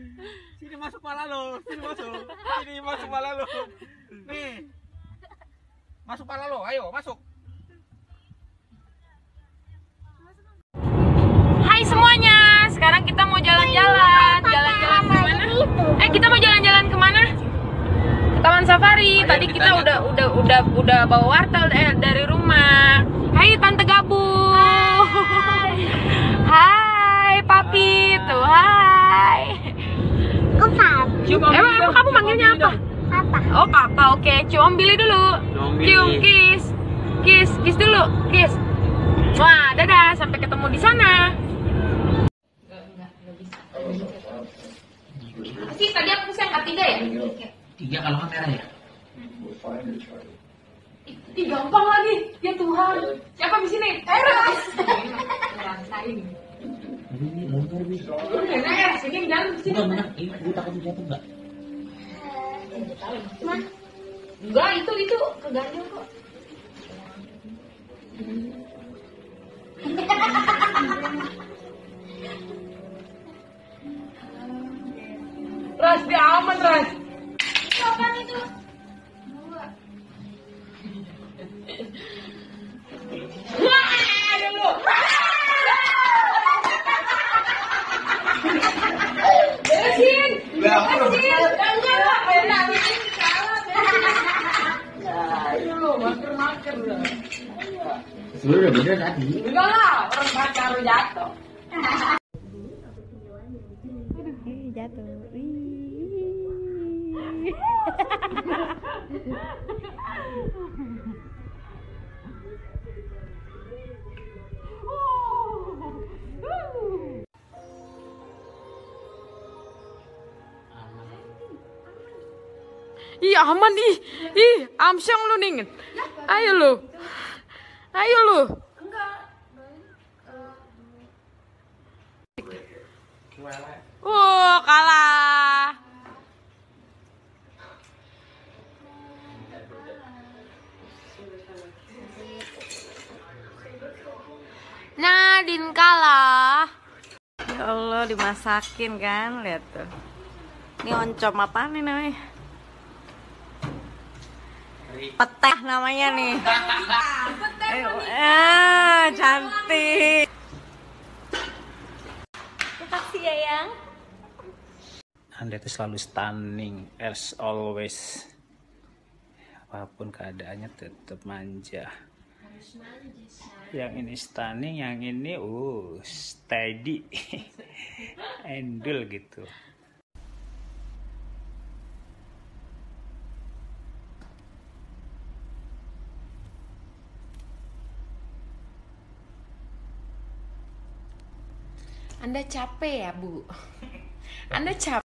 Sini masuk pala lo, sini masuk. Sini masuk pala lo. Nih. Masuk pala lo, ayo masuk. Hai semuanya, sekarang kita mau jalan-jalan. Jalan-jalan kemana? Kita mau jalan-jalan kemana? Ke Taman Safari. Tadi kita udah bawa wortel dari rumah. Hai Tante Gabu. Hai Papi tuh. Hai. Emang kamu manggilnya apa? Papa. Oh kakak, oke. Cium Billy dulu. Cium kiss. Kiss dulu, kiss. Wah, dadah, sampai ketemu di sana. Enggak bisa. Sih, tadi aku yang ketiga ya? 3 kalau kamera ya. Ih, gampang lagi. Ya Tuhan. Siapa di sini? Eras. Rasain. Ini longgar bisa. Eras, ini jangan di sini. Bukan, ini gue takut jatuh enggak? Enggak, itu keganjil kok. Ras, dia aman, Ras. Kapan itu? Wah, ada lu. Beresin. Jangan lah, benda bikin salah. Ayo, maker lah. Sebenarnya udah bener tadi. Enggak lah, orang pacar jatuh. Jatuh. Iya aman ih amsyong lu nih. Ayo lu. Kalah. Nadine kalah. Ya Allah, dimasakin kan, lihat tuh. Ini oncom apa nih namanya? Peteh namanya nih. Cantik. Makasih ya, Yang. Anda itu selalu stunning as always. Apapun keadaannya tetap manja. Yang ini stunning, yang ini steady. Endul gitu. Anda capek ya, Bu? Anda capek?